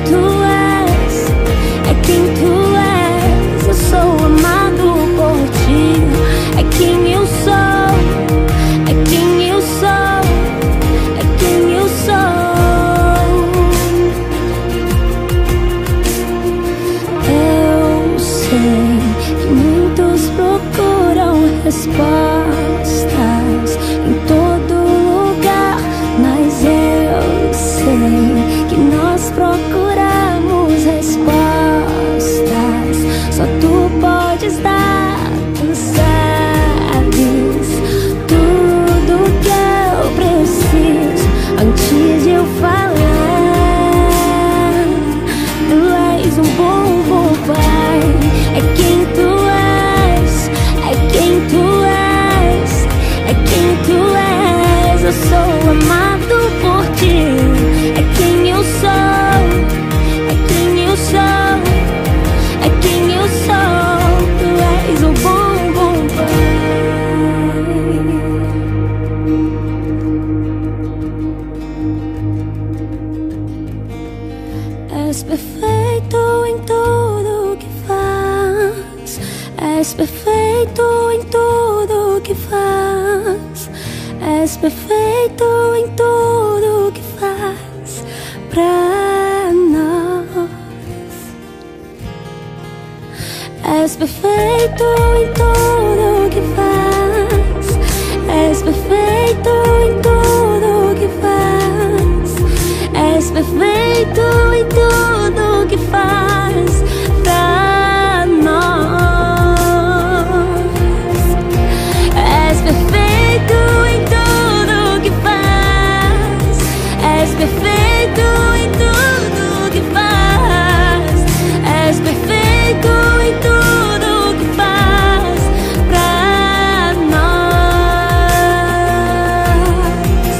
tu és, é quem tu és. Eu sou amado por ti, é quem eu sou, é quem eu sou, é quem eu sou. Eu sei que muitos procuram respostas em todo lugar, mas eu sei que nós procuramos respostas, só tu podes dar. Tu sabes tudo que eu preciso antes de eu falar. Tu és um bom, bom pai, é quem tu és, é quem tu és, é quem tu és. Eu sou amado por ti, é quem eu sou, é quem eu sou, é quem eu sou. Tu és um bom, bom pai. És perfeito em tudo que faz, és perfeito em tudo que faz, és perfeito em tudo que faz pra nós. És perfeito em tudo que faz, és perfeito em tudo que faz, és perfeito em tudo que faz pra nós. És perfeito em tudo que faz, és perfeito em tudo que faz, és perfeito em tudo que faz pra nós.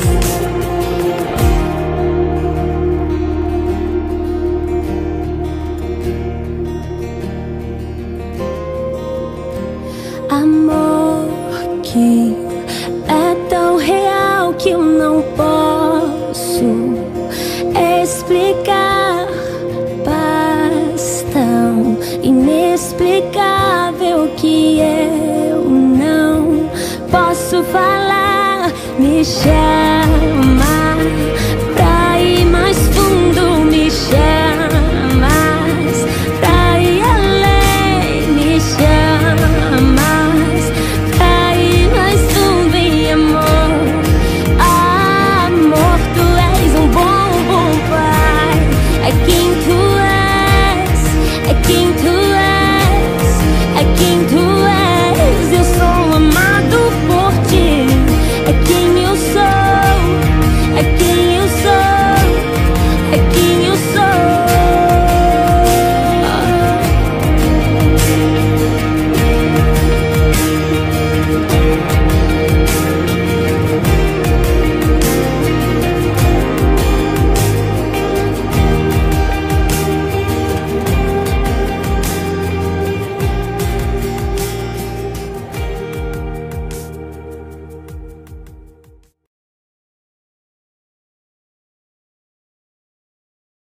Amor que é tão real que eu não posso explicar, paz tão inexplicável que eu não posso falar. Me chama